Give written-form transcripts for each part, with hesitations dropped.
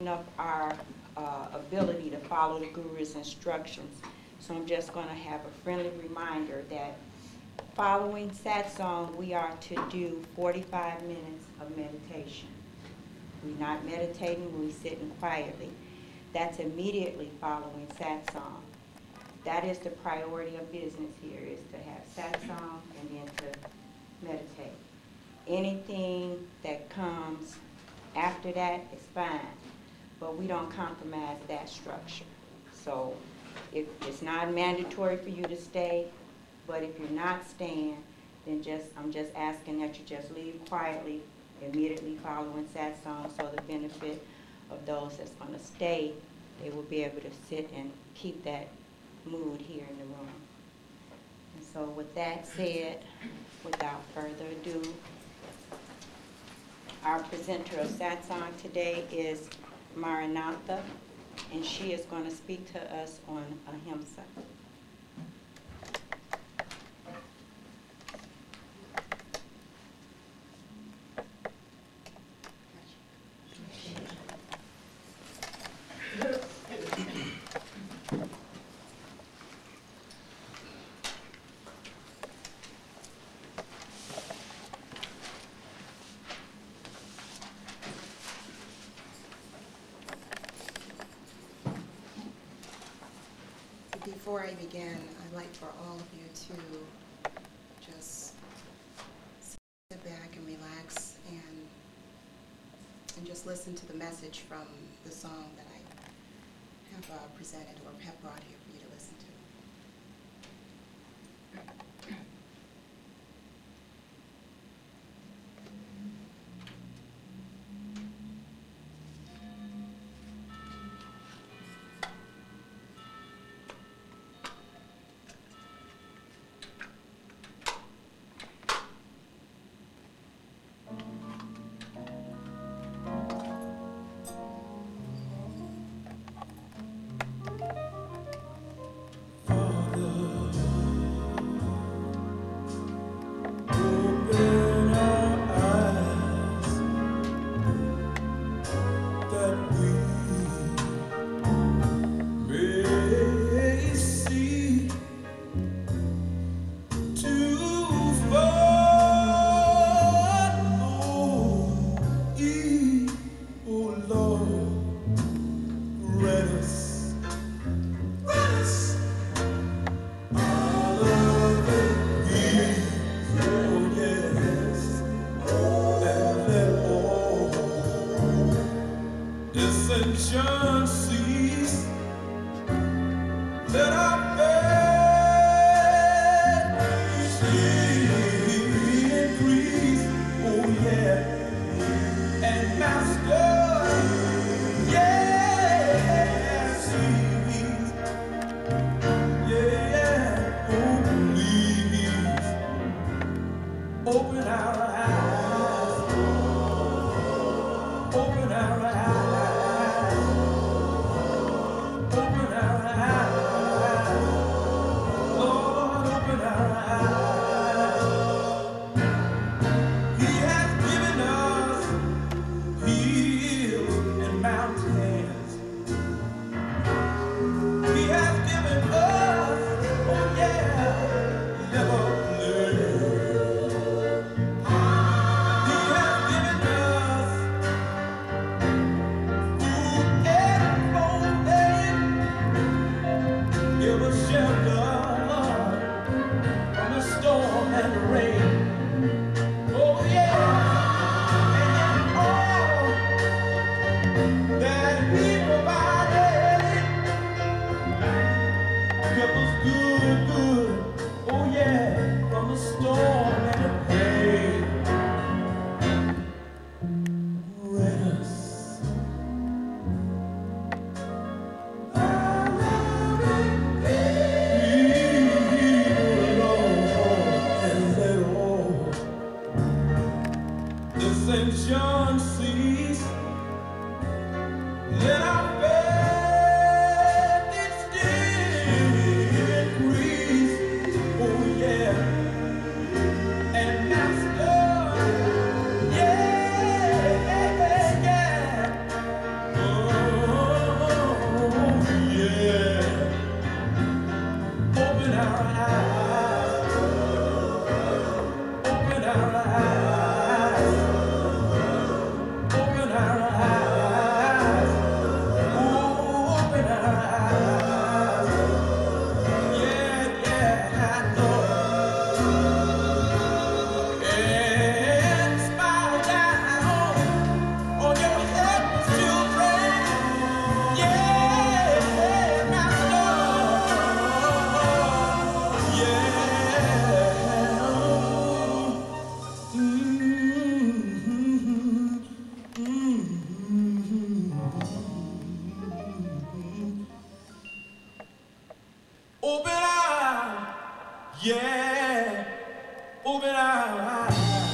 up our ability to follow the Guru's instructions. So I'm just going to have a friendly reminder that following satsang, we are to do 45 minutes of meditation. We're not meditating, we're sitting quietly. That's immediately following satsang. That is the priority of business here, is to have satsang and then to meditate. Anything that comes after that is fine, but we don't compromise that structure. So if it's not mandatory for you to stay, but if you're not staying, then I'm just asking that you just leave quietly, immediately following satsang, so the benefit of those that's going to stay, they will be able to sit and keep that mood here in the room. And so with that said, without further ado, our presenter of satsang today is Maranatha, and she is going to speak to us on ahimsa. Before I begin, I'd like for all of you to just sit back and relax and just listen to the message from the song that I have presented or have brought here for you to listen to. Oh Yeah, open our eyes.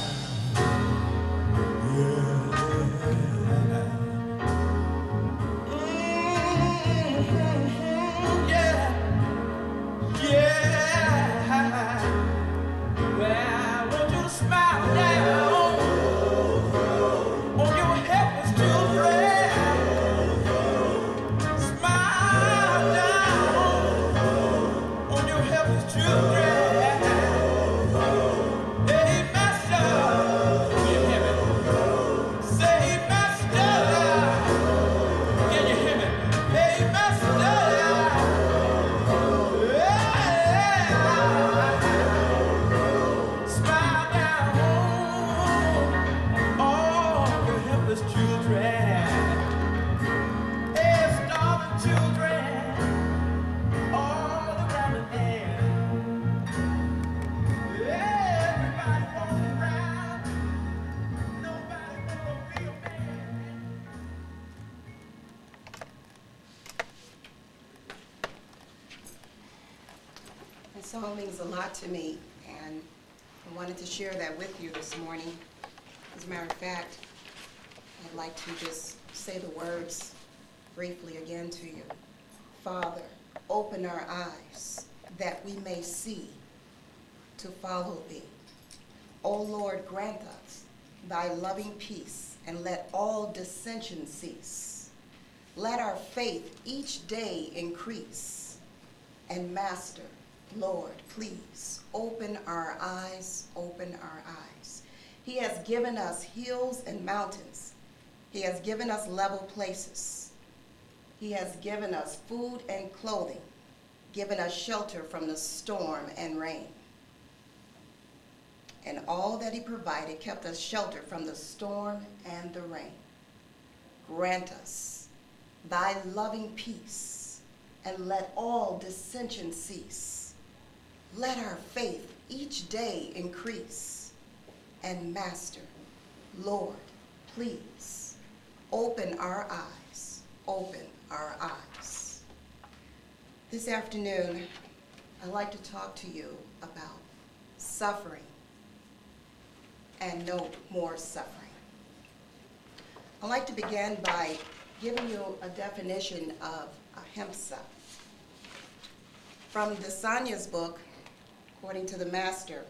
This song means a lot to me, and I wanted to share that with you this morning. As a matter of fact, I'd like to just say the words briefly again to you. Father, open our eyes that we may see to follow thee. O Lord, grant us thy loving peace, and let all dissension cease. Let our faith each day increase. And Master, Lord, please, open our eyes, open our eyes. He has given us hills and mountains. He has given us level places. He has given us food and clothing, given us shelter from the storm and rain. And all that he provided kept us shelter from the storm and the rain. Grant us thy loving peace, and let all dissension cease. Let our faith each day increase. And Master, Lord, please, open our eyes, open our eyes. This afternoon, I'd like to talk to you about suffering and no more suffering. I'd like to begin by giving you a definition of ahimsa. From Dasania's book, according to the master,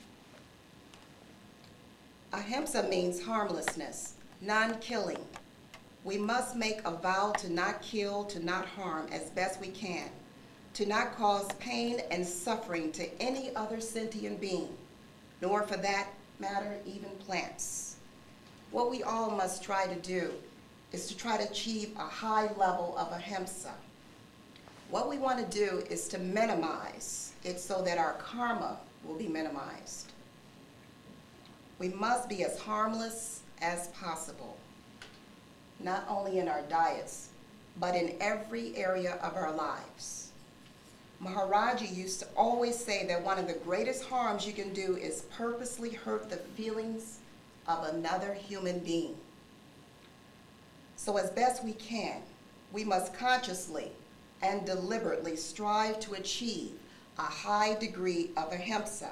ahimsa means harmlessness, non-killing. We must make a vow to not kill, to not harm as best we can, to not cause pain and suffering to any other sentient being, nor for that matter, even plants. What we all must try to do is to try to achieve a high level of ahimsa. What we want to do is to minimize it so that our karma will be minimized. We must be as harmless as possible, not only in our diets, but in every area of our lives. Maharaji used to always say that one of the greatest harms you can do is purposely hurt the feelings of another human being. So as best we can, we must consciously and deliberately strive to achieve a high degree of ahimsa.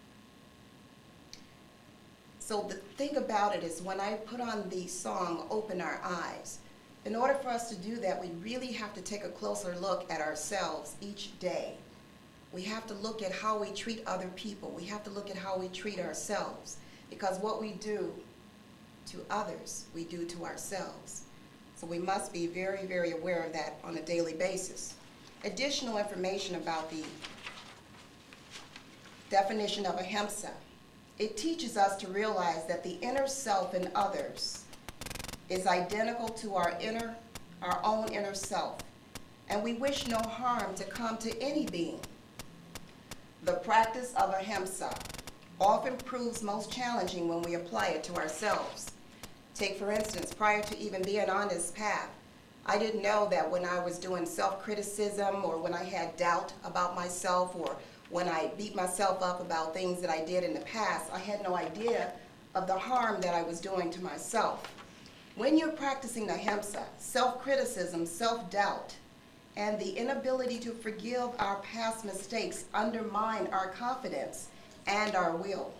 So the thing about it is, when I put on the song, Open Our Eyes, in order for us to do that, we really have to take a closer look at ourselves each day. We have to look at how we treat other people. We have to look at how we treat ourselves, because what we do to others, we do to ourselves. So we must be very, very aware of that on a daily basis. Additional information about the definition of ahimsa. It teaches us to realize that the inner self in others is identical to our own inner self, and we wish no harm to come to any being. The practice of ahimsa often proves most challenging when we apply it to ourselves. Take, for instance, prior to even being on this path, I didn't know that when I was doing self-criticism, or when I had doubt about myself, or when I beat myself up about things that I did in the past, I had no idea of the harm that I was doing to myself. When you're practicing ahimsa, self-criticism, self-doubt, and the inability to forgive our past mistakes undermine our confidence and our will.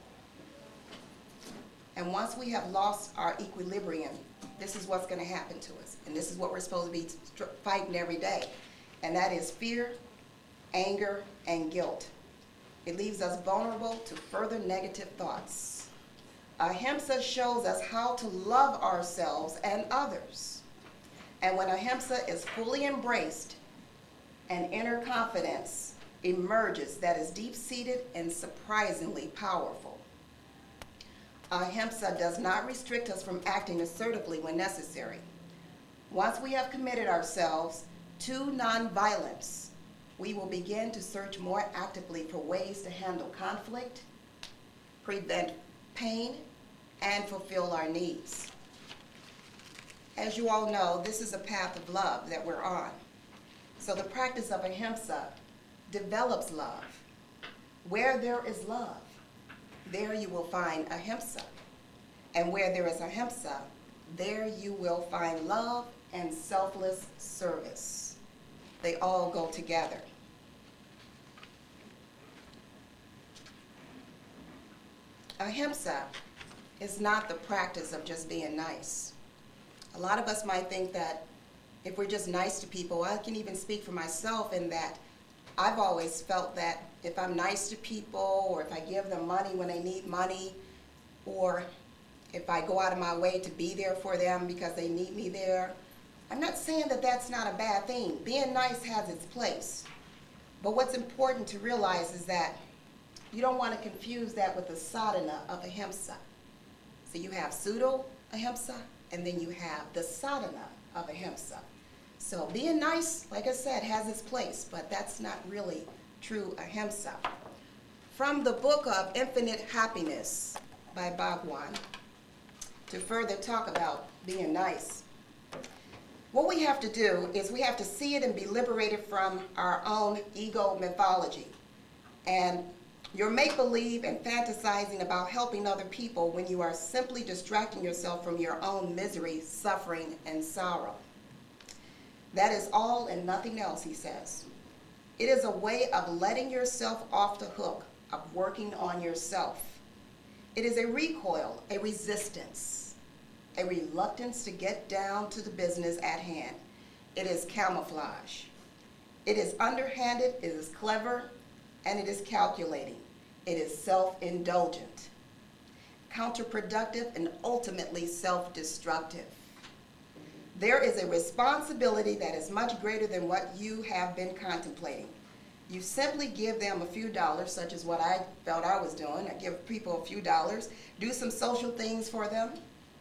And once we have lost our equilibrium, this is what's going to happen to us. And this is what we're supposed to be fighting every day. And that is fear, anger, and guilt. It leaves us vulnerable to further negative thoughts. Ahimsa shows us how to love ourselves and others. And when ahimsa is fully embraced, an inner confidence emerges that is deep-seated and surprisingly powerful. Ahimsa does not restrict us from acting assertively when necessary. Once we have committed ourselves to nonviolence, we will begin to search more actively for ways to handle conflict, prevent pain, and fulfill our needs. As you all know, this is a path of love that we're on. So the practice of ahimsa develops love. Where there is love, there you will find ahimsa. And where there is ahimsa, there you will find love and selfless service. They all go together. Ahimsa is not the practice of just being nice. A lot of us might think that if we're just nice to people, I can even speak for myself in that I've always felt that if I'm nice to people, or if I give them money when they need money, or if I go out of my way to be there for them because they need me there, I'm not saying that that's not a bad thing. Being nice has its place. But what's important to realize is that you don't want to confuse that with the sadhana of ahimsa. So you have pseudo ahimsa, and then you have the sadhana of ahimsa. So being nice, like I said, has its place, but that's not really true ahimsa. From the book of Infinite Happiness by Bhagwan, to further talk about being nice, what we have to do is we have to see it and be liberated from our own ego mythology and your make-believe and fantasizing about helping other people when you are simply distracting yourself from your own misery, suffering, and sorrow. That is all and nothing else, he says. It is a way of letting yourself off the hook, of working on yourself. It is a recoil, a resistance, a reluctance to get down to the business at hand. It is camouflage. It is underhanded, it is clever, and it is calculating. It is self-indulgent, counterproductive, and ultimately self-destructive. There is a responsibility that is much greater than what you have been contemplating. You simply give them a few dollars, such as what I felt I was doing. I give people a few dollars, do some social things for them,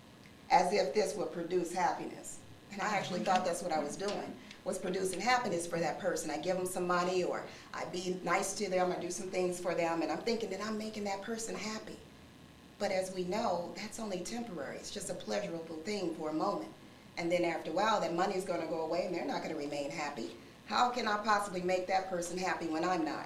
as if this would produce happiness. And I actually thought that's what I was doing, was producing happiness for that person. I give them some money, or I be nice to them, I do some things for them, and I'm thinking that I'm making that person happy. But as we know, that's only temporary. It's just a pleasurable thing for a moment. And then after a while, that money is going to go away, and they're not going to remain happy. How can I possibly make that person happy when I'm not?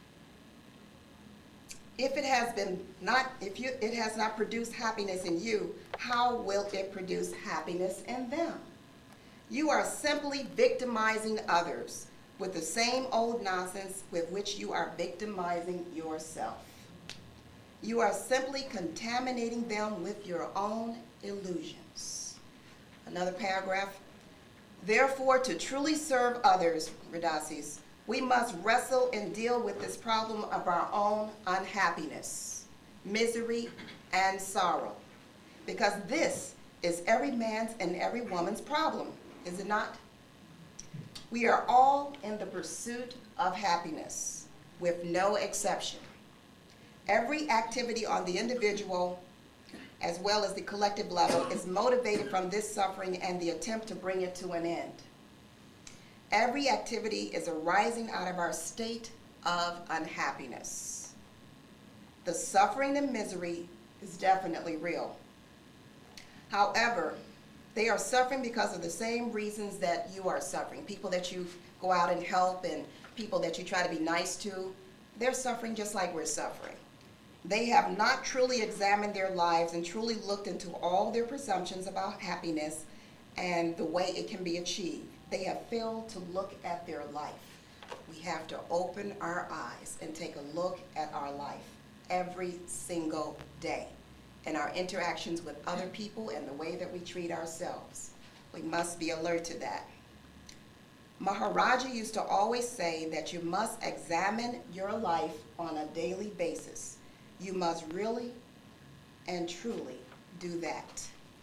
If it has not produced happiness in you, how will it produce happiness in them? You are simply victimizing others with the same old nonsense with which you are victimizing yourself. You are simply contaminating them with your own illusions. Another paragraph. Therefore, to truly serve others, Radasis, we must wrestle and deal with this problem of our own unhappiness, misery, and sorrow. Because this is every man's and every woman's problem, is it not? We are all in the pursuit of happiness, with no exception. Every activity on the individual as well as the collective level is motivated from this suffering and the attempt to bring it to an end. Every activity is arising out of our state of unhappiness. The suffering and misery is definitely real. However, they are suffering because of the same reasons that you are suffering. People that you go out and help and people that you try to be nice to, they're suffering just like we're suffering. They have not truly examined their lives and truly looked into all their presumptions about happiness and the way it can be achieved. They have failed to look at their life. We have to open our eyes and take a look at our life every single day and our interactions with other people and the way that we treat ourselves. We must be alert to that. Maharaja used to always say that you must examine your life on a daily basis. You must really and truly do that.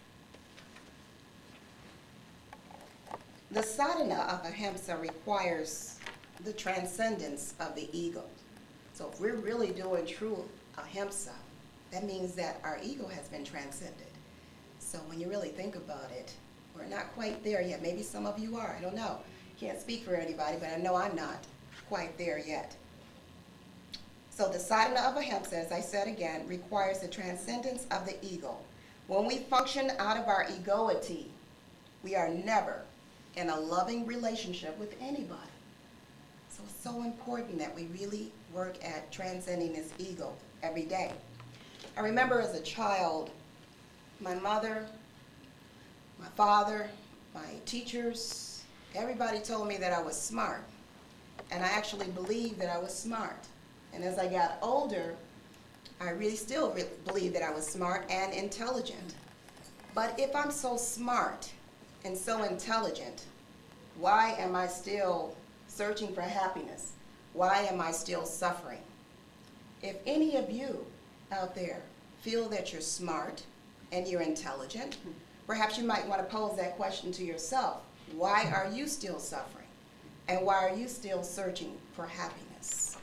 The sadhana of ahimsa requires the transcendence of the ego. So if we're really doing true ahimsa, that means that our ego has been transcended. So when you really think about it, we're not quite there yet. Maybe some of you are, I don't know. Can't speak for anybody, but I know I'm not quite there yet. So the sadhana of ahimsa, as I said again, requires the transcendence of the ego. When we function out of our egoity, we are never in a loving relationship with anybody. So it's so important that we really work at transcending this ego every day. I remember as a child, my mother, my father, my teachers, everybody told me that I was smart. And I actually believed that I was smart. And as I got older, I really still believe that I was smart and intelligent. But if I'm so smart and so intelligent, why am I still searching for happiness? Why am I still suffering? If any of you out there feel that you're smart and you're intelligent, perhaps you might want to pose that question to yourself. Why are you still suffering? And why are you still searching for happiness?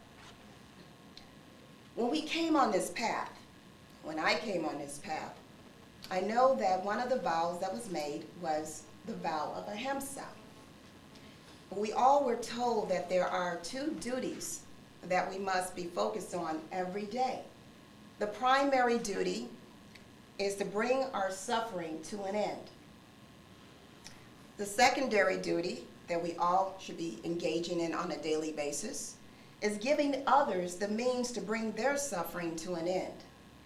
When we came on this path, when I came on this path, I know that one of the vows that was made was the vow of ahimsa. But we all were told that there are two duties that we must be focused on every day. The primary duty is to bring our suffering to an end. The secondary duty that we all should be engaging in on a daily basis is giving others the means to bring their suffering to an end.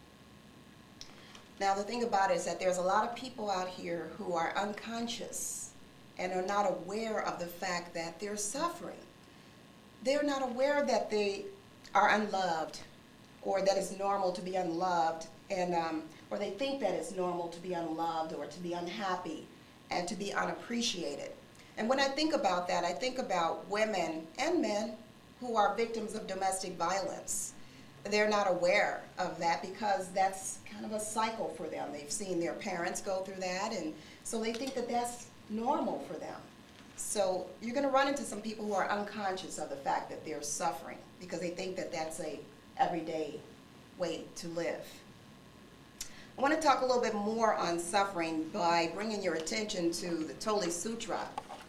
Now the thing about it is that there's a lot of people out here who are unconscious and are not aware of the fact that they're suffering. They're not aware that they are unloved, or that it's normal to be unloved, and or they think that it's normal to be unloved or to be unhappy and to be unappreciated. And when I think about that, I think about women and men who are victims of domestic violence. They're not aware of that because that's kind of a cycle for them. They've seen their parents go through that, and so they think that that's normal for them. So you're going to run into some people who are unconscious of the fact that they're suffering because they think that that's a everyday way to live. I want to talk a little bit more on suffering by bringing your attention to the Toli Sutra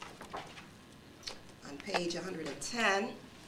on page 110.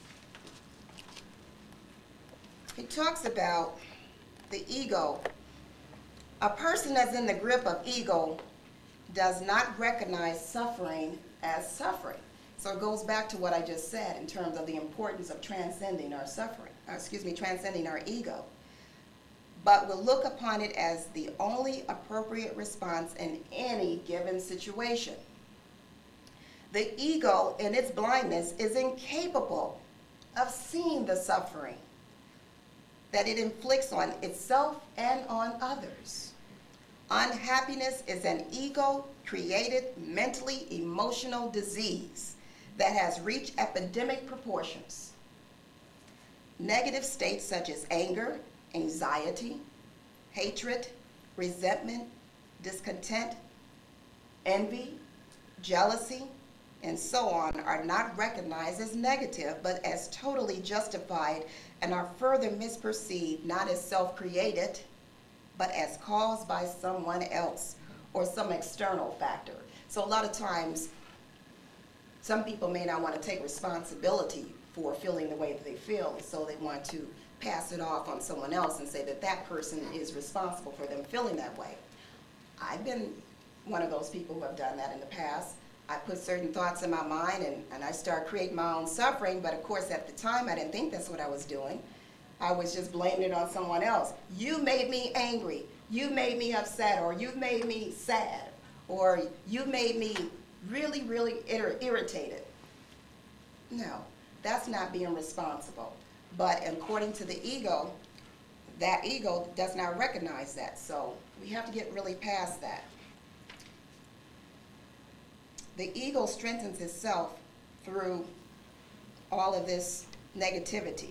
It talks about the ego. A person that's in the grip of ego does not recognize suffering as suffering. So it goes back to what I just said in terms of the importance of transcending our suffering, transcending our ego. But will look upon it as the only appropriate response in any given situation. The ego, in its blindness, is incapable of seeing the suffering that it inflicts on itself and on others. Unhappiness is an ego-created, mentally emotional disease that has reached epidemic proportions. Negative states such as anger, anxiety, hatred, resentment, discontent, envy, jealousy, and so on are not recognized as negative, but as totally justified and are further misperceived not as self-created, but as caused by someone else or some external factor. So a lot of times, some people may not want to take responsibility for feeling the way that they feel, so they want to pass it off on someone else and say that that person is responsible for them feeling that way. I've been one of those people who have done that in the past. I put certain thoughts in my mind and I start creating my own suffering, but of course at the time I didn't think that's what I was doing. I was just blaming it on someone else. You made me angry, you made me upset, or you made me sad, or you made me really, really irritated. No, that's not being responsible. But according to the ego, that ego does not recognize that. So we have to get really past that. The ego strengthens itself through all of this negativity.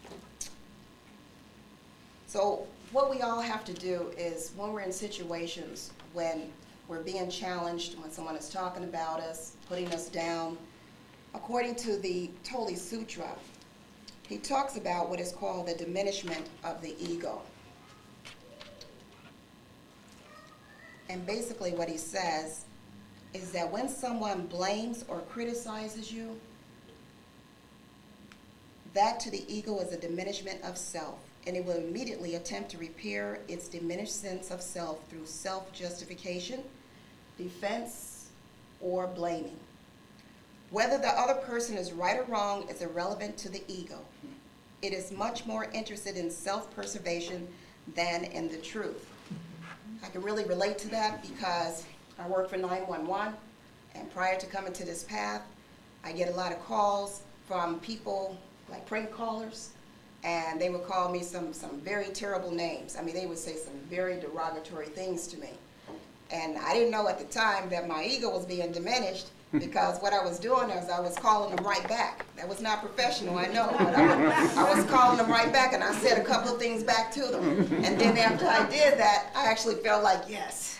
So what we all have to do is when we're in situations when we're being challenged, when someone is talking about us, putting us down, according to the Toli Sutra, he talks about what is called the diminishment of the ego. And basically what he says is that when someone blames or criticizes you, that to the ego is a diminishment of self, and it will immediately attempt to repair its diminished sense of self through self-justification, defense, or blaming. Whether the other person is right or wrong is irrelevant to the ego. It is much more interested in self-preservation than in the truth. I can really relate to that because I work for 911, and prior to coming to this path, I get a lot of calls from people like prank callers, and they would call me some very terrible names. I mean, they would say some very derogatory things to me. And I didn't know at the time that my ego was being diminished, because what I was doing is I was calling them right back. That was not professional, I know, but I was calling them right back, and I said a couple of things back to them. And then after I did that, I actually felt like, yes,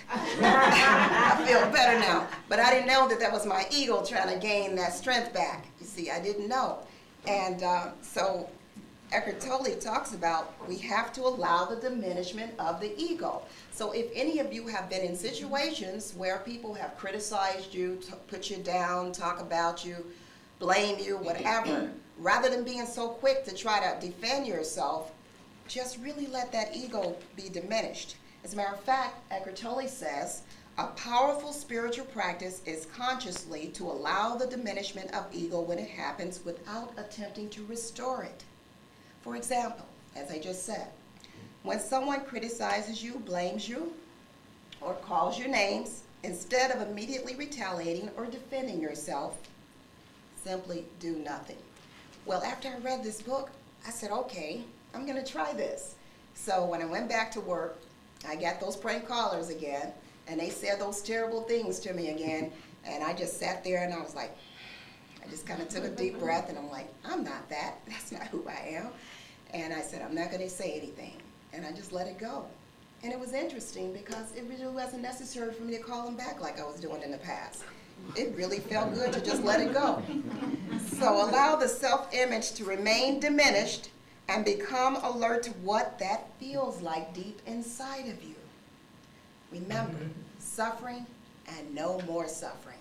I feel better now. But I didn't know that that was my ego trying to gain that strength back. You see, I didn't know. And so Eckhart Tolle talks about we have to allow the diminishment of the ego. So if any of you have been in situations where people have criticized you, put you down, talk about you, blame you, whatever, rather than being so quick to try to defend yourself, just really let that ego be diminished. As a matter of fact, Eckhart Tolle says, a powerful spiritual practice is consciously to allow the diminishment of ego when it happens without attempting to restore it. For example, as I just said, when someone criticizes you, blames you, or calls your names, instead of immediately retaliating or defending yourself, simply do nothing. Well, after I read this book, I said, okay, I'm going to try this. So when I went back to work, I got those prank callers again, and they said those terrible things to me again, and I just sat there and I was like, I just kind of took a deep breath, and I'm like, I'm not that. That's not who I am. And I said, I'm not going to say anything. And I just let it go. And it was interesting because it really wasn't necessary for me to call them back like I was doing in the past. It really felt good to just let it go. So allow the self-image to remain diminished and become alert to what that feels like deep inside of you. Remember, suffering and no more suffering.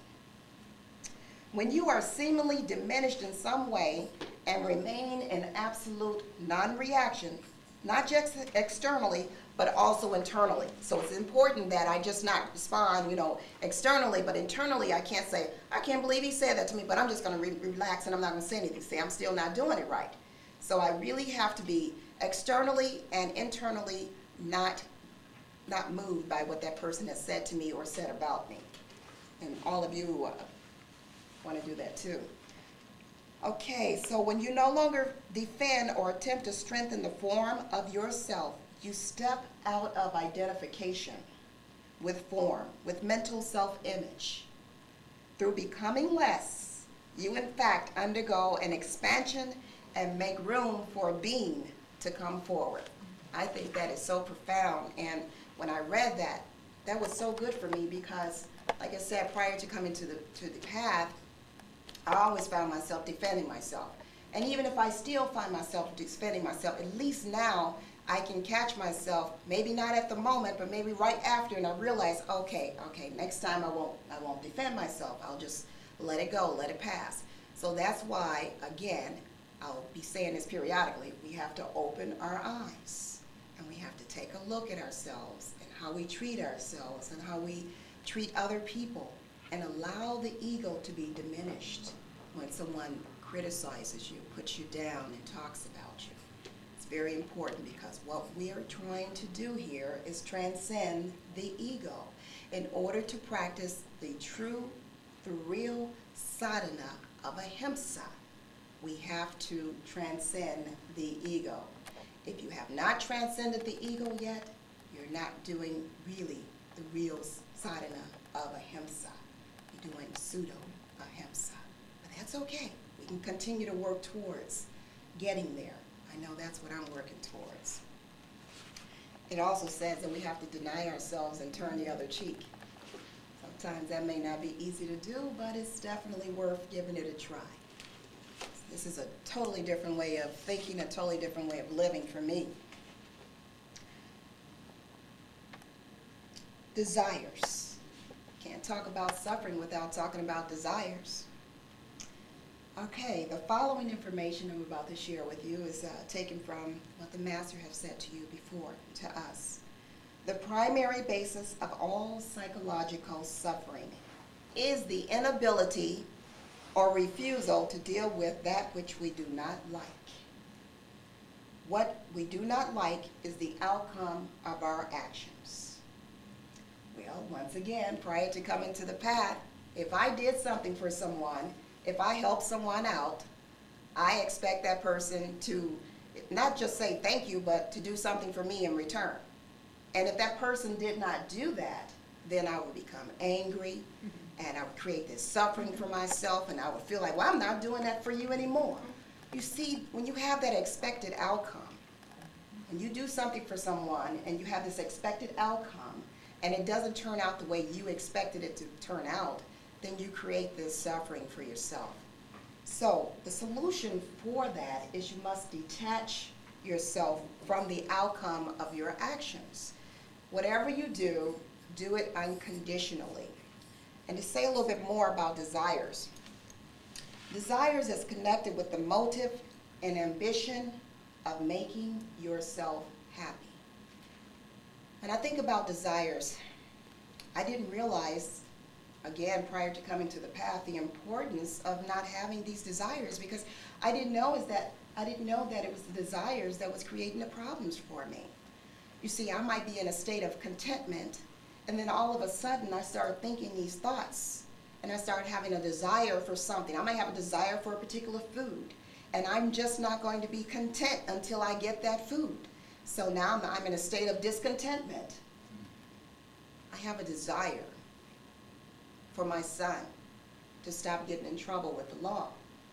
When you are seemingly diminished in some way and remain in absolute non-reaction, not just externally, but also internally. So it's important that I just not respond, externally, but internally I can't say, I can't believe he said that to me, but I'm just going to relax and I'm not going to say anything. See, I'm still not doing it right. So I really have to be externally and internally not moved by what that person has said to me or said about me. And all of you want to do that too. Okay, so when you no longer defend or attempt to strengthen the form of yourself, you step out of identification with form, with mental self-image. Through becoming less, you in fact undergo an expansion and make room for being to come forward. I think that is so profound, and when I read that, that was so good for me because, like I said, prior to coming to the path, I always found myself defending myself. And even if I still find myself defending myself, at least now I can catch myself, maybe not at the moment, but maybe right after, and I realize, okay, next time I won't defend myself. I'll just let it go, let it pass. So that's why, again, I'll be saying this periodically, we have to open our eyes. And we have to take a look at ourselves and how we treat ourselves and how we treat other people, and allow the ego to be diminished when someone criticizes you, puts you down, and talks about you. It's very important because what we are trying to do here is transcend the ego in order to practice the true the real sadhana of ahimsa. We have to transcend the ego. If you have not transcended the ego yet, you're not doing really the real sadhana of ahimsa. You're doing pseudo ahimsa. But that's okay. We can continue to work towards getting there. I know that's what I'm working towards. It also says that we have to deny ourselves and turn the other cheek. Sometimes that may not be easy to do, but it's definitely worth giving it a try. This is a totally different way of thinking, a totally different way of living for me. Desires. Can't talk about suffering without talking about desires. Okay, the following information I'm about to share with you is taken from what the Master has said to you before, to us. The primary basis of all psychological suffering is the inability or refusal to deal with that which we do not like. What we do not like is the outcome of our actions. Well, once again, prior to coming to the path, if I did something for someone, if I helped someone out, I expect that person to not just say thank you, but to do something for me in return. And if that person did not do that, then I would become angry, and I would create this suffering for myself, and I would feel like, well, I'm not doing that for you anymore. You see, when you have that expected outcome, when you do something for someone and you have this expected outcome, and it doesn't turn out the way you expected it to turn out, then you create this suffering for yourself. So the solution for that is you must detach yourself from the outcome of your actions. Whatever you do, do it unconditionally. And to say a little bit more about desires. Desires is connected with the motive and ambition of making yourself happy. When I think about desires, I didn't realize, again, prior to coming to the path, the importance of not having these desires, because I didn't know that it was the desires that was creating the problems for me. You see, I might be in a state of contentment, and then all of a sudden I started thinking these thoughts, and I started having a desire for something. I might have a desire for a particular food, and I'm just not going to be content until I get that food. So now I'm in a state of discontentment. I have a desire for my son to stop getting in trouble with the law.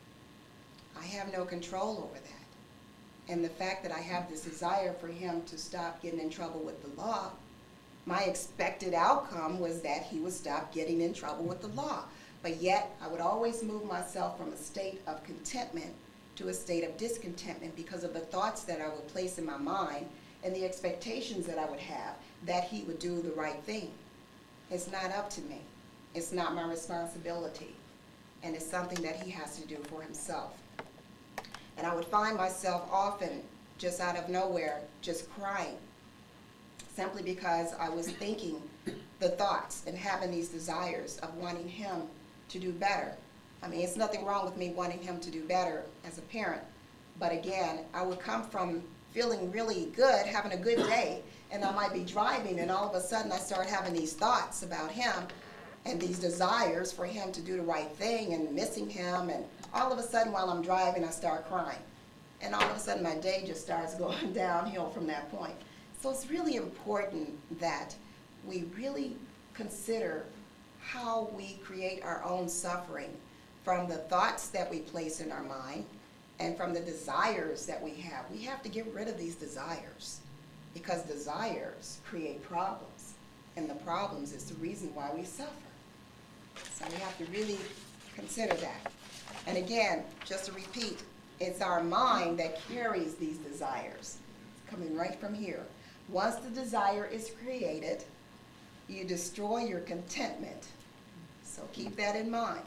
I have no control over that. And the fact that I have this desire for him to stop getting in trouble with the law, my expected outcome was that he would stop getting in trouble with the law. But yet, I would always move myself from a state of contentment to a state of discontentment because of the thoughts that I would place in my mind and the expectations that I would have that he would do the right thing. It's not up to me. It's not my responsibility. And it's something that he has to do for himself. And I would find myself often, just out of nowhere, just crying, simply because I was thinking the thoughts and having these desires of wanting him to do better. I mean, it's nothing wrong with me wanting him to do better as a parent, but again, I would come from feeling really good, having a good day, and I might be driving, and all of a sudden I start having these thoughts about him and these desires for him to do the right thing and missing him, and all of a sudden while I'm driving I start crying. And all of a sudden my day just starts going downhill from that point. So it's really important that we really consider how we create our own suffering from the thoughts that we place in our mind and from the desires that we have. We have to get rid of these desires because desires create problems, and the problems is the reason why we suffer. So we have to really consider that. And again, just to repeat, it's our mind that carries these desires. It's coming right from here. Once the desire is created, you destroy your contentment. So keep that in mind.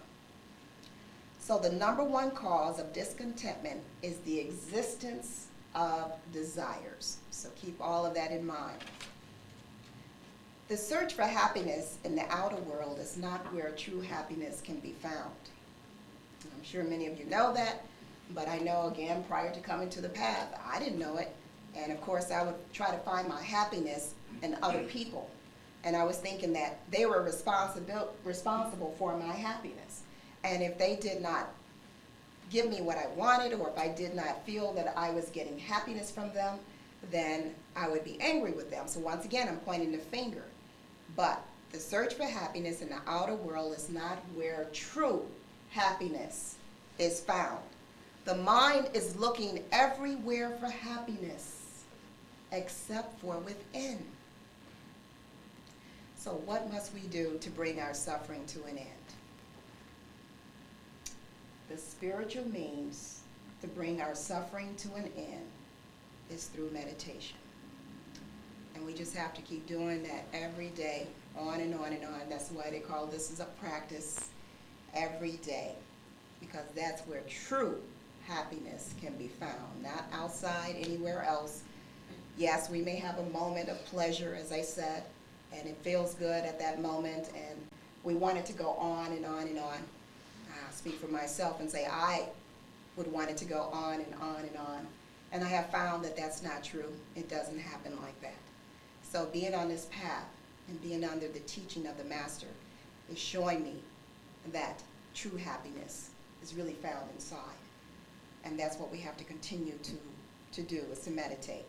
So the number one cause of discontentment is the existence of desires. So keep all of that in mind. The search for happiness in the outer world is not where true happiness can be found. I'm sure many of you know that, but I know, again, prior to coming to the path, I didn't know it. And of course, I would try to find my happiness in other people. And I was thinking that they were responsible for my happiness. And if they did not give me what I wanted, or if I did not feel that I was getting happiness from them, then I would be angry with them. So once again, I'm pointing the finger. But the search for happiness in the outer world is not where true happiness is found. The mind is looking everywhere for happiness except for within. So what must we do to bring our suffering to an end? The spiritual means to bring our suffering to an end is through meditation. And we just have to keep doing that every day, on and on and on. That's why they call this as a practice every day, because that's where true happiness can be found, not outside anywhere else. Yes, we may have a moment of pleasure, as I said, and it feels good at that moment, and we want it to go on and on and on. I'll speak for myself and say I would want it to go on and on and on. And I have found that that's not true. It doesn't happen like that. So being on this path and being under the teaching of the Master is showing me that true happiness is really found inside. And that's what we have to continue to do, is to meditate.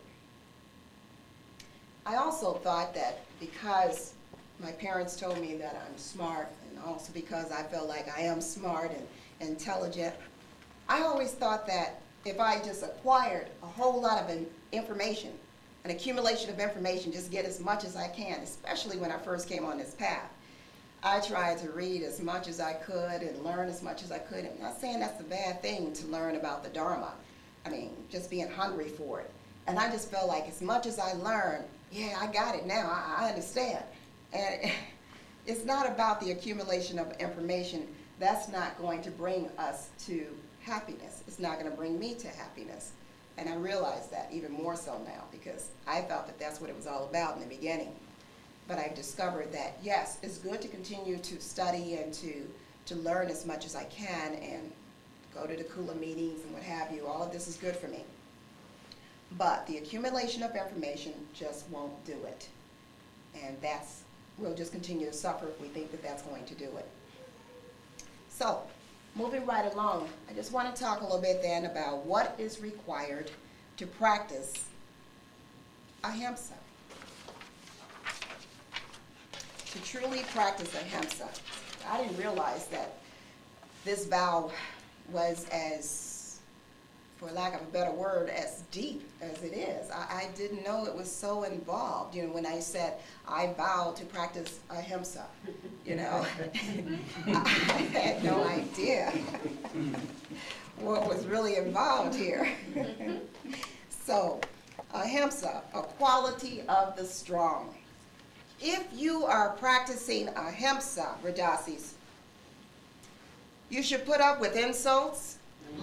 I also thought that because my parents told me that I'm smart, and also because I felt like I am smart and intelligent, I always thought that if I just acquired a whole lot of information, an accumulation of information, just get as much as I can, especially when I first came on this path. I tried to read as much as I could and learn as much as I could. I'm not saying that's a bad thing to learn about the Dharma. I mean, just being hungry for it. And I just felt like as much as I learned, yeah, I got it now, I understand. And it's not about the accumulation of information. That's not going to bring us to happiness. It's not going to bring me to happiness. And I realize that even more so now, because I thought that that's what it was all about in the beginning. But I've discovered that, yes, it's good to continue to study and to learn as much as I can and go to the Kula meetings and what have you. All of this is good for me. But the accumulation of information just won't do it. And we'll just continue to suffer if we think that that's going to do it. So, moving right along, I just want to talk a little bit then about what is required to practice ahimsa. To truly practice ahimsa. I didn't realize that this vow was as, for lack of a better word, as deep as it is. I didn't know it was so involved. You know, when I said, I vow to practice ahimsa, you know, I had no idea what was really involved here. So, ahimsa, a quality of the strong. If you are practicing ahimsa, Radasis, you should put up with insults,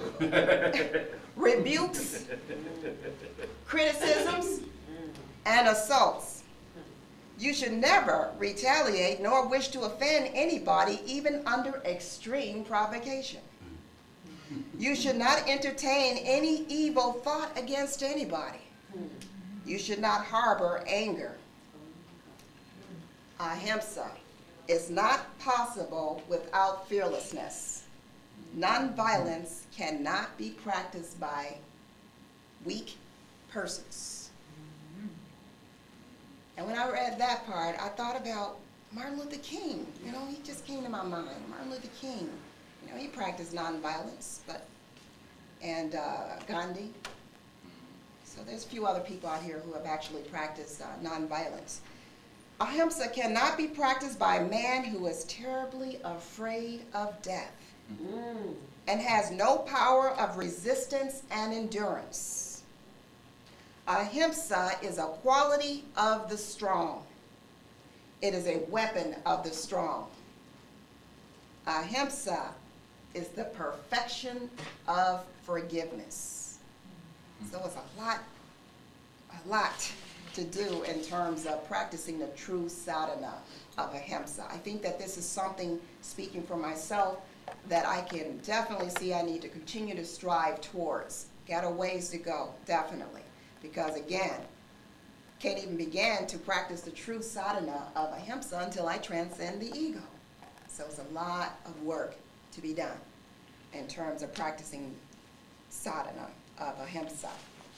rebukes, criticisms, and assaults. You should never retaliate nor wish to offend anybody, even under extreme provocation. You should not entertain any evil thought against anybody. You should not harbor anger. Ahimsa is not possible without fearlessness. Nonviolence cannot be practiced by weak persons. And when I read that part, I thought about Martin Luther King. You know, he just came to my mind. Martin Luther King. You know, he practiced nonviolence, and Gandhi. So there's a few other people out here who have actually practiced nonviolence. Ahimsa cannot be practiced by a man who is terribly afraid of death and has no power of resistance and endurance. Ahimsa is a quality of the strong. It is a weapon of the strong. Ahimsa is the perfection of forgiveness. So it's a lot to do in terms of practicing the true sadhana of ahimsa. I think that this is something, speaking for myself, that I can definitely see I need to continue to strive towards. Got a ways to go, definitely. Because again, can't even begin to practice the true sadhana of ahimsa until I transcend the ego. So it's a lot of work to be done in terms of practicing sadhana of ahimsa.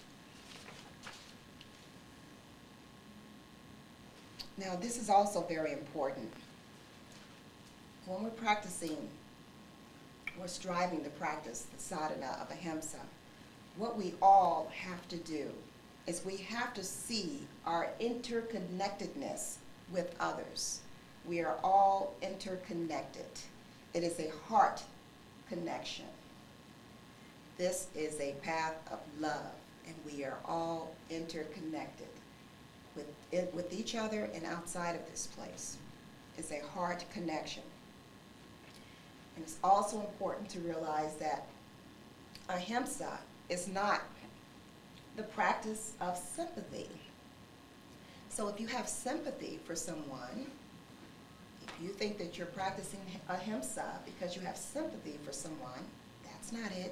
Now, this is also very important. When we're practicing, we're striving to practice the sadhana of ahimsa, what we all have to do is we have to see our interconnectedness with others. We are all interconnected. It is a heart connection. This is a path of love, and we are all interconnected with each other and outside of this place. It's a heart connection. And it's also important to realize that ahimsa is not the practice of sympathy. So if you have sympathy for someone, if you think that you're practicing ahimsa because you have sympathy for someone, that's not it.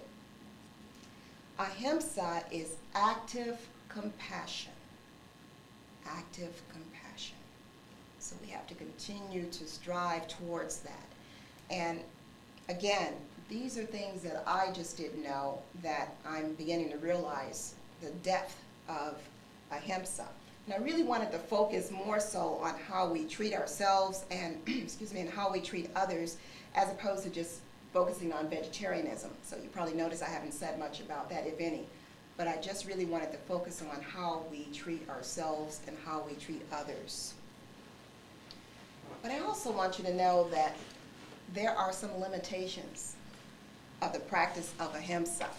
Ahimsa is active compassion. Active compassion. So we have to continue to strive towards that. And again, these are things that I just didn't know that I'm beginning to realize the depth of ahimsa. And I really wanted to focus more so on how we treat ourselves and, excuse me, and how we treat others, as opposed to just focusing on vegetarianism. So you probably notice I haven't said much about that, if any. But I just really wanted to focus on how we treat ourselves and how we treat others. But I also want you to know that there are some limitations of the practice of ahimsa.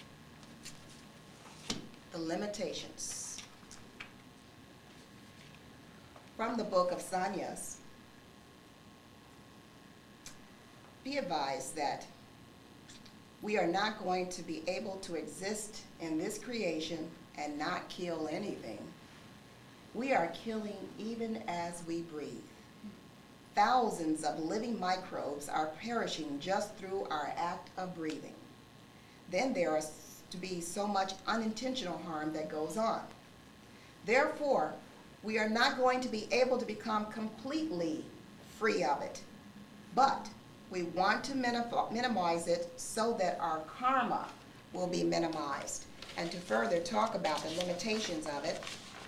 The limitations. From the book of Sannyas, be advised that we are not going to be able to exist in this creation and not kill anything. We are killing even as we breathe. Thousands of living microbes are perishing just through our act of breathing. Then there is to be so much unintentional harm that goes on. Therefore, we are not going to be able to become completely free of it. But we want to minimize it so that our karma will be minimized. And to further talk about the limitations of it,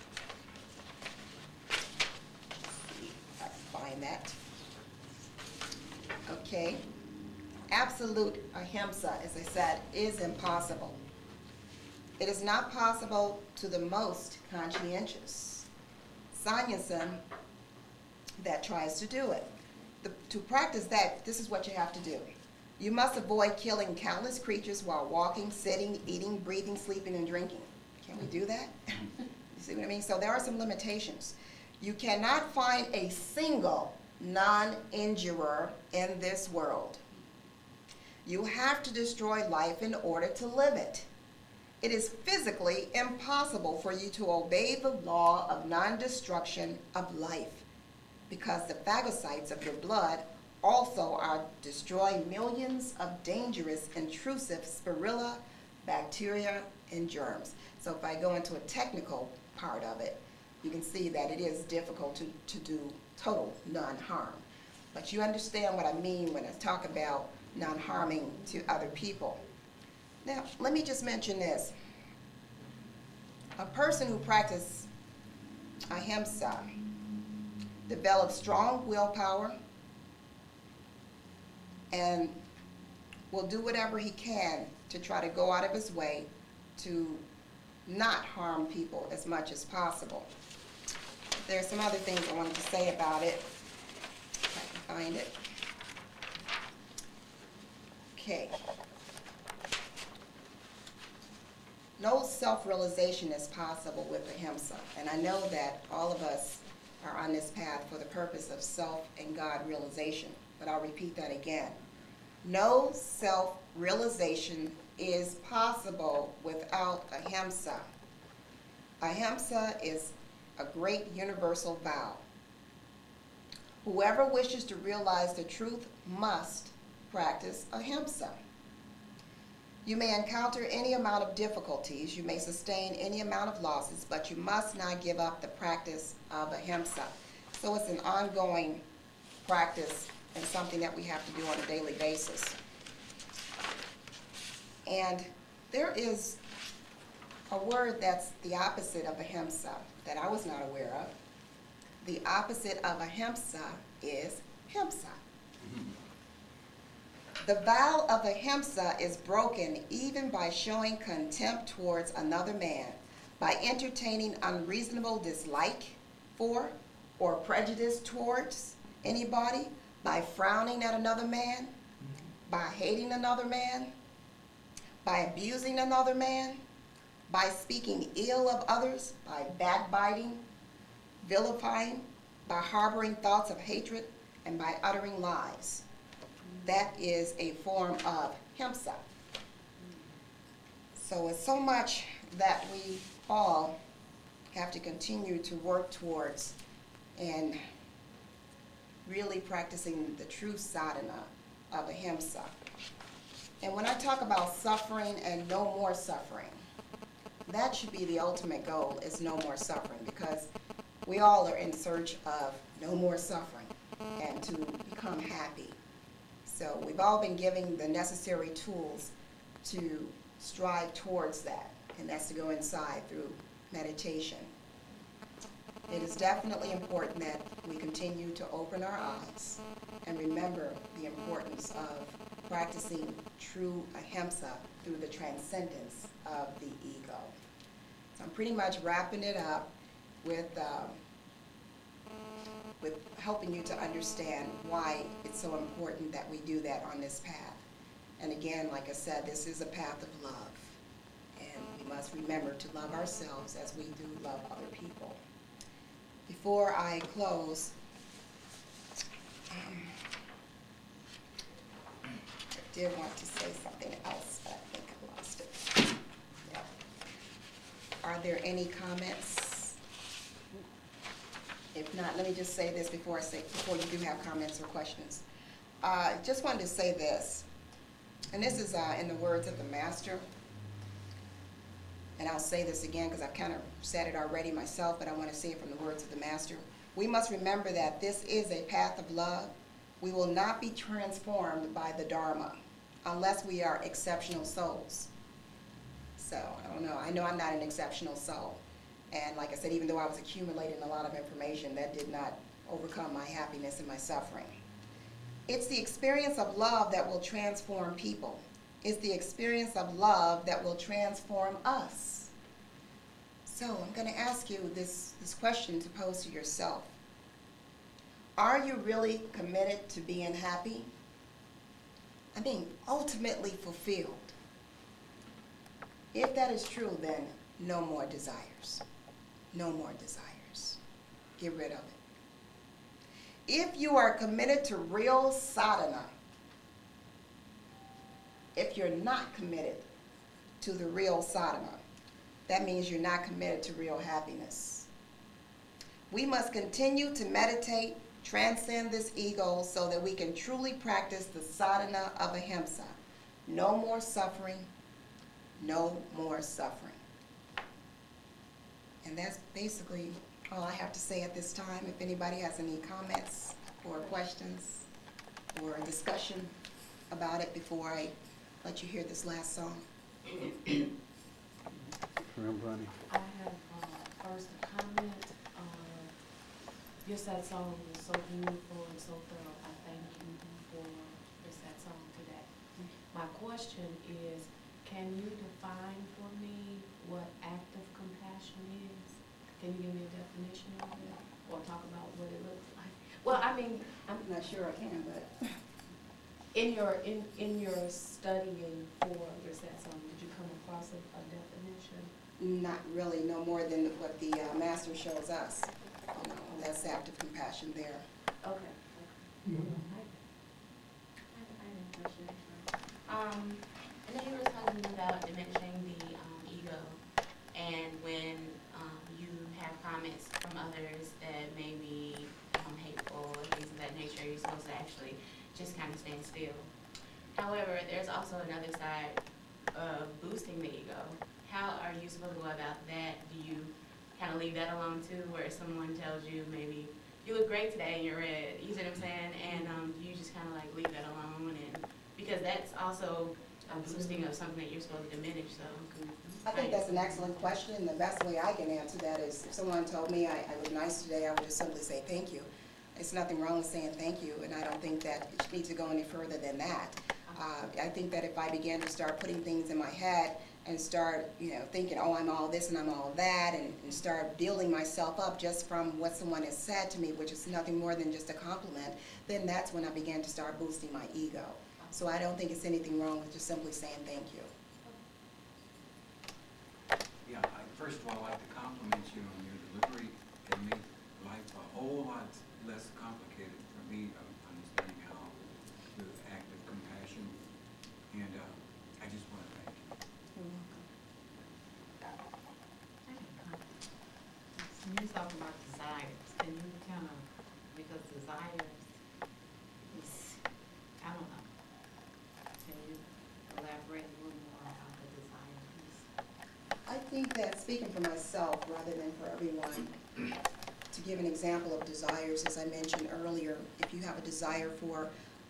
let's see if I can find that. Okay. Absolute ahimsa, as I said, is impossible. It is not possible to the most conscientious sannyasins that tries to do it. To practice that, this is what you have to do. You must avoid killing countless creatures while walking, sitting, eating, breathing, sleeping, and drinking. Can we do that? You see what I mean? So there are some limitations. You cannot find a single non-injurer in this world. You have to destroy life in order to live it. It is physically impossible for you to obey the law of non-destruction of life, because the phagocytes of your blood also are destroying millions of dangerous, intrusive spirilla, bacteria, and germs. So if I go into a technical part of it, you can see that it is difficult to do total non-harm. But you understand what I mean when I talk about non-harming to other people. Now, let me just mention this. A person who practices ahimsa develops strong willpower and will do whatever he can to try to go out of his way to not harm people as much as possible. There are some other things I wanted to say about it, if I can find it. Okay. No self-realization is possible with ahimsa, and I know that all of us are on this path for the purpose of self and God realization, but I'll repeat that again. No self-realization is possible without ahimsa. Ahimsa is a great universal vow. Whoever wishes to realize the truth must practice ahimsa. You may encounter any amount of difficulties, you may sustain any amount of losses, but you must not give up the practice of ahimsa. So it's an ongoing practice and something that we have to do on a daily basis. And there is a word that's the opposite of ahimsa that I was not aware of. The opposite of ahimsa is himsa. The vow of ahimsa is broken even by showing contempt towards another man, by entertaining unreasonable dislike for or prejudice towards anybody, by frowning at another man, by hating another man, by abusing another man, by speaking ill of others, by backbiting, vilifying, by harboring thoughts of hatred, and by uttering lies. That is a form of himsa. So it's so much that we all have to continue to work towards and really practicing the true sadhana of ahimsa. And when I talk about suffering and no more suffering, that should be the ultimate goal, is no more suffering, because we all are in search of no more suffering and to become happy. So we've all been given the necessary tools to strive towards that, and that's to go inside through meditation. It is definitely important that we continue to open our eyes and remember the importance of practicing true ahimsa through the transcendence of the ego. So I'm pretty much wrapping it up with helping you to understand why it's so important that we do that on this path. And again, like I said, this is a path of love. And we must remember to love ourselves as we do love other people. Before I close, I did want to say something else, but I think I lost it. Yeah. Are there any comments? If not, let me just say this before you do have comments or questions. Just wanted to say this, and this is in the words of the Master, and I'll say this again because I've kind of said it already myself, but I want to say it from the words of the Master. We must remember that this is a path of love. We will not be transformed by the Dharma unless we are exceptional souls. So, I don't know. I know I'm not an exceptional soul. And like I said, even though I was accumulating a lot of information, that did not overcome my happiness and my suffering. It's the experience of love that will transform people. It's the experience of love that will transform us. So I'm going to ask you this question to pose to yourself. Are you really committed to being happy? I mean, ultimately fulfilled. If that is true, then no more desires. No more desires. Get rid of it. If you are committed to real sadhana, if you're not committed to the real sadhana, that means you're not committed to real happiness. We must continue to meditate, transcend this ego so that we can truly practice the sadhana of ahimsa. No more suffering, no more suffering. And that's basically all I have to say at this time. If anybody has any comments or questions or discussion about it before I let you hear this last song. I have first a comment. Your sad song was so beautiful and so thorough. I thank you for your sad song today. My question is, can you define for me what active compassion is? Can you give me a definition of it, or talk about what it looks like? Well, I mean, I'm not sure I can, but in your studying for your sad song, did you come across a definition? not really, no more than what the Master shows us. You know, that's active compassion there. Okay. I have a question. I know you were talking about diminishing the ego, and when you have comments from others that may be hateful or things of that nature, you're supposed to actually just kind of stand still. However, there's also another side boosting the ego, how are you supposed to go about that? Do you kind of leave that alone too, where someone tells you maybe you look great today and you're red, you see what I'm saying? And you just kind of like leave that alone, and because that's also a boosting of something that you're supposed to diminish. So I think that's an excellent question, and the best way I can answer that is if someone told me I look nice today, I would just simply say thank you. There's nothing wrong with saying thank you, and I don't think that it needs to go any further than that. I think that if I began to start putting things in my head and start, thinking, oh, I'm all this and I'm all that, and start building myself up just from what someone has said to me, which is nothing more than just a compliment, then that's when I began to start boosting my ego. So I don't think it's anything wrong with just simply saying thank you. Yeah, first of all, I'd like to compliment you on your delivery. It made life a whole lot less complicated for me, understanding how to act with compassion. And I just want to thank you. You're welcome. When you talk about desires, can you kind of, because desires is, I don't know, can you elaborate a little more about the desire piece? I think that speaking for myself rather than for everyone, to give an example of desires, as I mentioned earlier, if I have a desire for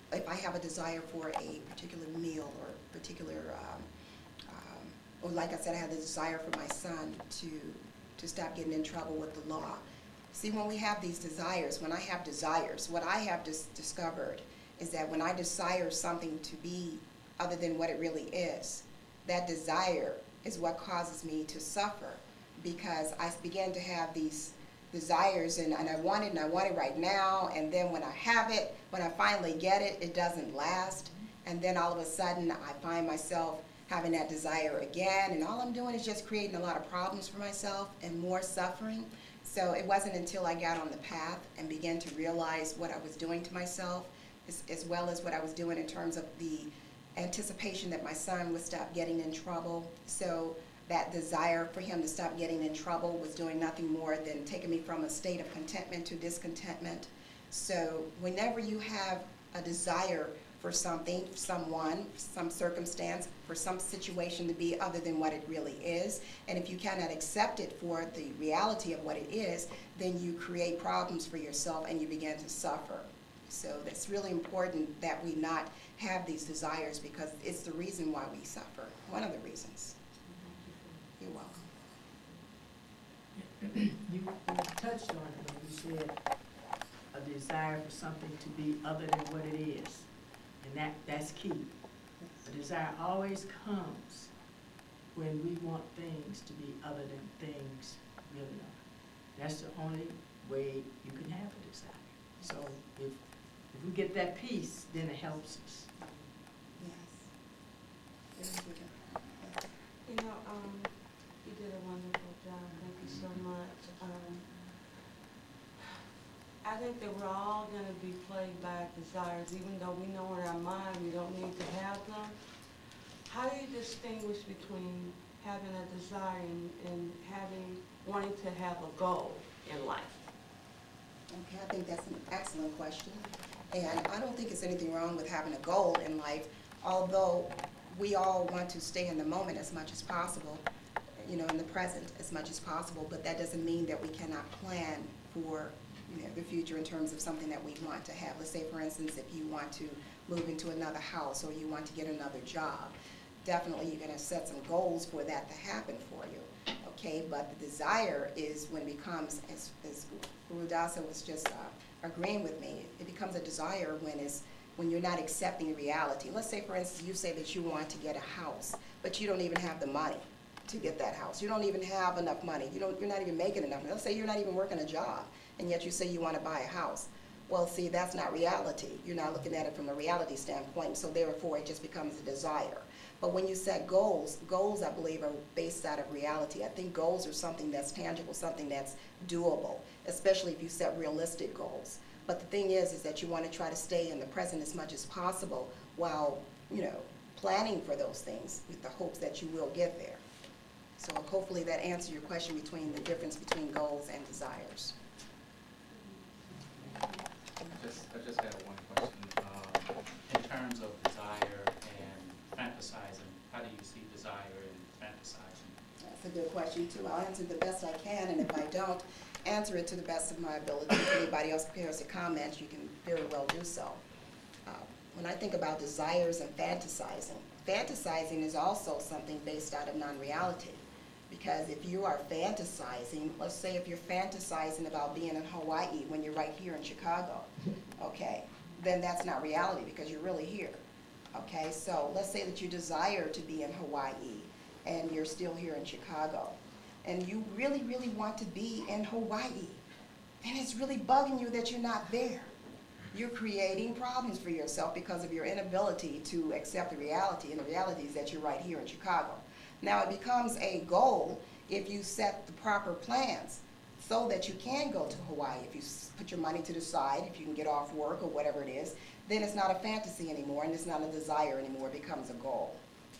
a particular meal or particular, or like I said, I had the desire for my son to stop getting in trouble with the law. See, when we have these desires, when I have desires, what I have discovered is that when I desire something to be other than what it really is, that desire is what causes me to suffer, because I began to have these desires and I want it right now, and then when I have it, when I finally get it, it doesn't last, and then all of a sudden I find myself having that desire again, and all I'm doing is just creating a lot of problems for myself and more suffering. So it wasn't until I got on the path and began to realize what I was doing to myself, as well as what I was doing in terms of the anticipation that my son would stop getting in trouble. So that desire for him to stop getting in trouble was doing nothing more than taking me from a state of contentment to discontentment. So whenever you have a desire for something, someone, some circumstance, for some situation to be other than what it really is, and if you cannot accept it for the reality of what it is, then you create problems for yourself and you begin to suffer. So that's really important that we not have these desires, because it's the reason why we suffer, one of the reasons. You're welcome. You touched on it when you said a desire for something to be other than what it is, and that's key. The desire always comes when we want things to be other than things really are. That's the only way you can have a desire. So if we get that peace, then it helps us. Yes. You know, you did a wonderful job. Thank you so much. I think that we're all going to be plagued by desires, even though we know in our mind we don't need to have them. How do you distinguish between having a desire and wanting to have a goal in life? Okay, I think that's an excellent question. And I don't think there's anything wrong with having a goal in life, although we all want to stay in the moment as much as possible, in the present as much as possible, but that doesn't mean that we cannot plan for the future in terms of something that we want to have. Let's say, for instance, if you want to move into another house or you want to get another job, definitely you're going to set some goals for that to happen for you, okay? But the desire is when it becomes, as Guru Dasa was just agreeing with me, it becomes a desire when you're not accepting reality. Let's say, for instance, you say that you want to get a house, but you don't even have the money to get that house. You don't even have enough money. You're not even making enough money. Let's say you're not even working a job, and yet you say you want to buy a house. Well, see, that's not reality. You're not looking at it from a reality standpoint, so therefore it just becomes a desire. But when you set goals, I believe, are based out of reality. I think goals are something that's tangible, something that's doable, especially if you set realistic goals. But the thing is that you want to try to stay in the present as much as possible while, planning for those things with the hopes that you will get there. So hopefully that answers your question between the difference between goals and desires. I just had one question. In terms of desire and fantasizing, how do you see desire fantasizing? That's a good question too. I'll answer the best I can, and if I don't answer it to the best of my ability, if anybody else cares to comment, you can very well do so. When I think about desires and fantasizing, fantasizing is also something based out of non-reality. Because if you are fantasizing, let's say if you're fantasizing about being in Hawaii when you're right here in Chicago, okay, then that's not reality because you're really here. Okay, so let's say that you desire to be in Hawaii and you're still here in Chicago, and you really, really want to be in Hawaii, and it's really bugging you that you're not there. You're creating problems for yourself because of your inability to accept the reality, and the reality is that you're right here in Chicago. Now it becomes a goal if you set the proper plans so that you can go to Hawaii. If you put your money to the side, if you can get off work or whatever it is, then it's not a fantasy anymore and it's not a desire anymore, it becomes a goal.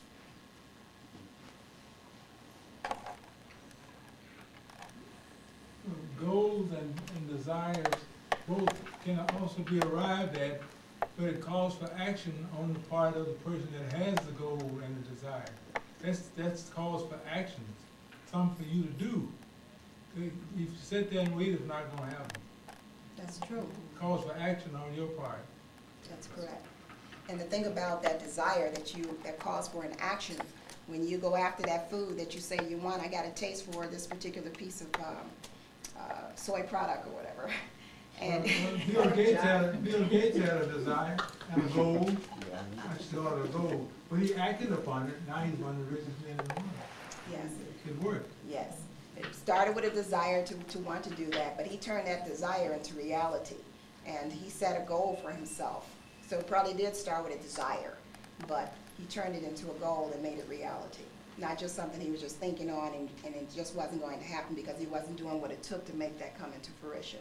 Goals and desires both can also be arrived at, but it calls for action on the part of the person that has the goal and the desire. That's calls for actions, something for you to do. If you sit there and wait, it's not going to happen. That's true. It calls for action on your part. That's correct. And the thing about that desire that calls for an action, when you go after that food that you say you want, I got a taste for this particular piece of soy product or whatever. And Bill Gates had a desire and a goal. I started a goal, but he acted upon it. Now he's one of the richest men in the world. yes, It worked. yes. It started with a desire to want to do that, but he turned that desire into reality. And he set a goal for himself. So it probably did start with a desire, but he turned it into a goal and made it reality. Not just something he was just thinking on and it just wasn't going to happen because he wasn't doing what it took to make that come into fruition.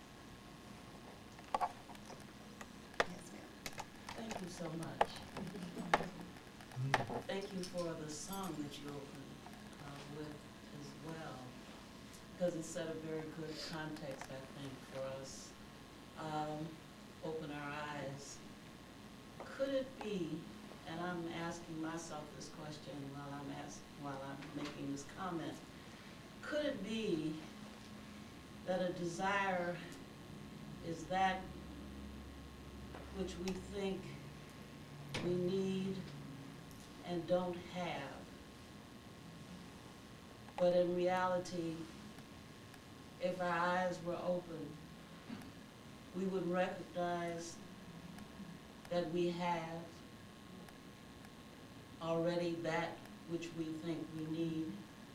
Yes, ma'am. Thank you so much. Thank you for the song that you opened with as well, because it set a very good context, I think, for us. Open our eyes. Could it be, and I'm asking myself this question while I'm making this comment, could it be that a desire is that which we think we need and don't have, but in reality, if our eyes were open, we would recognize that we have already that which we think we need.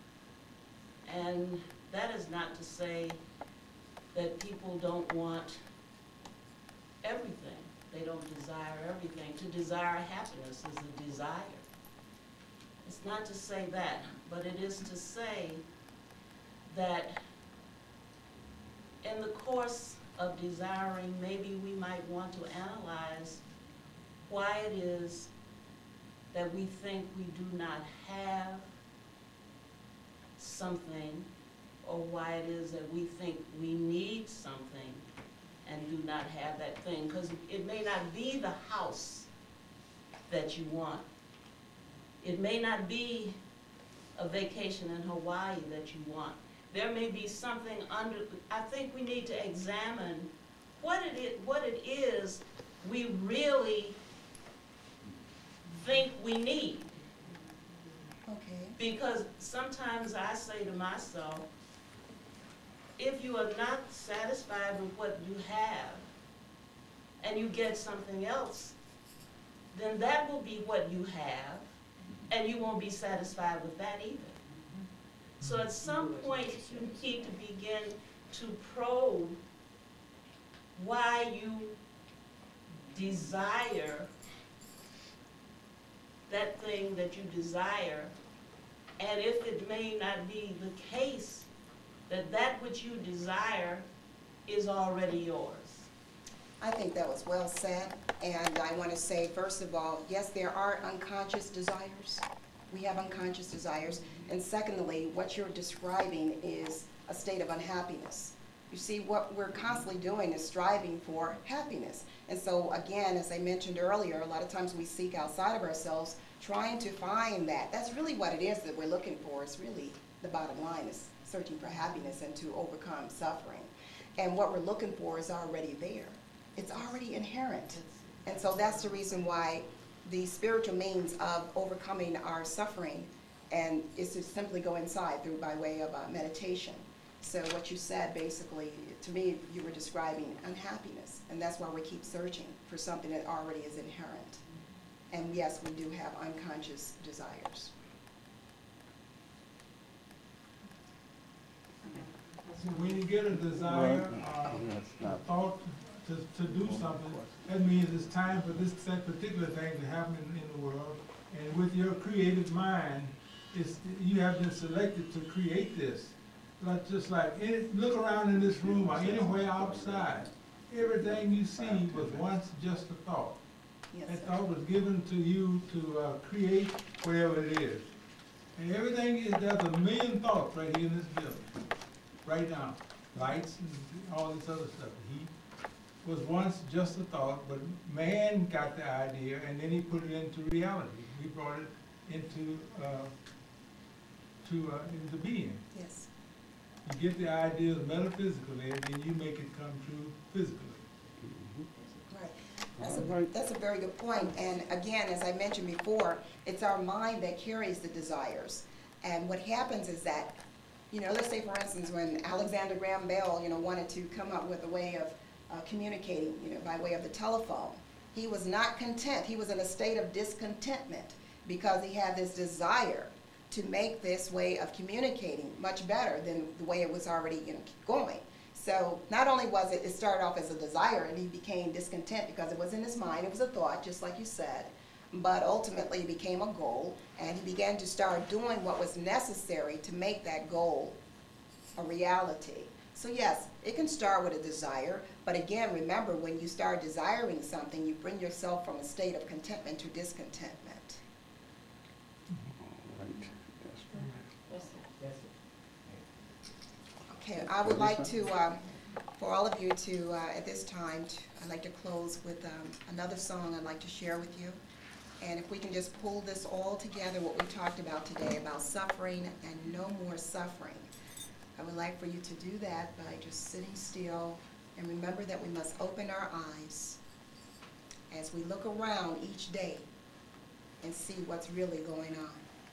And that is not to say that people don't want everything. They don't desire everything. To desire happiness is a desire. It's not to say that, but it is to say that in the course of desiring, maybe we might want to analyze why it is that we think we do not have something, or why it is that we think we need something and do not have that thing. Because it may not be the house that you want. It may not be a vacation in Hawaii that you want. There may be something under. I think we need to examine what it is we really think we need. Okay. Because sometimes I say to myself, if you are not satisfied with what you have and you get something else, then that will be what you have, and you won't be satisfied with that either. So at some point, you need to begin to probe why you desire that thing that you desire, and if it may not be the case that that which you desire is already yours. I think that was well said, and I want to say, first of all, yes, there are unconscious desires. We have unconscious desires. And secondly, what you're describing is a state of unhappiness. You see, what we're constantly doing is striving for happiness. And so, again, as I mentioned earlier, a lot of times we seek outside of ourselves trying to find that. That's really what it is that we're looking for. It's really the bottom line is searching for happiness and to overcome suffering. And what we're looking for is already there. It's already inherent. And so that's the reason why the spiritual means of overcoming our suffering and is to simply go inside through by way of meditation. So what you said basically, to me, you were describing unhappiness. And that's why we keep searching for something that already is inherent. And yes, we do have unconscious desires. So when you get a desire, a thought to do something, that means it's time for that particular thing to happen in the world. And with your creative mind, you have been selected to create this. Just like look around in this room or anywhere outside, everything you see was once just a thought. Yes, That sir. thought was given to you to create wherever it is. And everything there's a million thoughts right here in this building, right now. Lights and all this other stuff. Heat was once just a thought, but man got the idea and then he put it into reality. We brought it into being. Yes. You get the ideas metaphysically and then you make it come true physically. Right. That's a very good point. And again, as I mentioned before, it's our mind that carries the desires. And what happens is that, let's say for instance, when Alexander Graham Bell, wanted to come up with a way of communicating, by way of the telephone, he was not content. He was in a state of discontentment because he had this desire to make this way of communicating much better than the way it was already, going. So not only was it started off as a desire and he became discontent because it was in his mind, it was a thought, just like you said, but ultimately it became a goal and he began to start doing what was necessary to make that goal a reality. So yes, it can start with a desire, but again, remember when you start desiring something, you bring yourself from a state of contentment to discontentment. Okay, I would like to, for all of you to, at this time, I'd like to close with another song I'd like to share with you. And if we can just pull this all together, what we talked about today, about suffering and no more suffering. I would like for you to do that by just sitting still and remember that we must open our eyes as we look around each day and see what's really going on.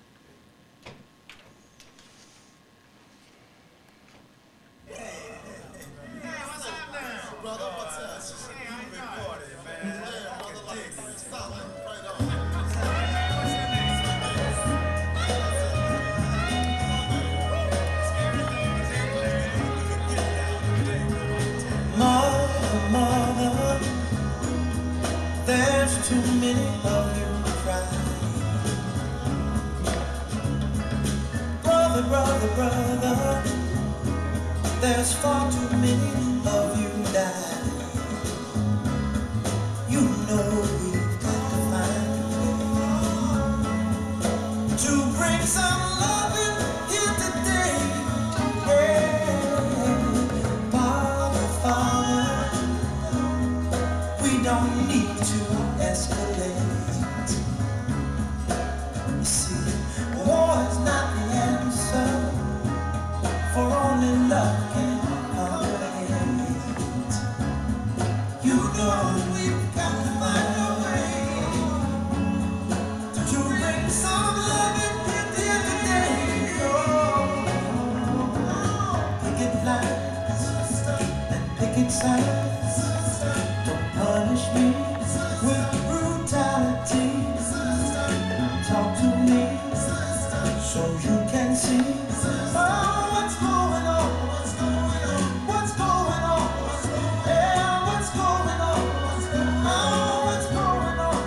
Mother, there's too many of you crying. Brother, brother, brother, there's far too many of you dying. You know we've got to find a way to bring some love in here today. Yeah. Father, Father, we don't need to escalate. You see, war is not the answer, for only love can conquer hate. You know we've got to find a way to bring some love in here today. Oh, picket lines and picket signs don't punish me with brutality. Talk to me so you can see what's going on. What's going on? Yeah, what's going on? Oh, what's going on?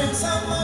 find someone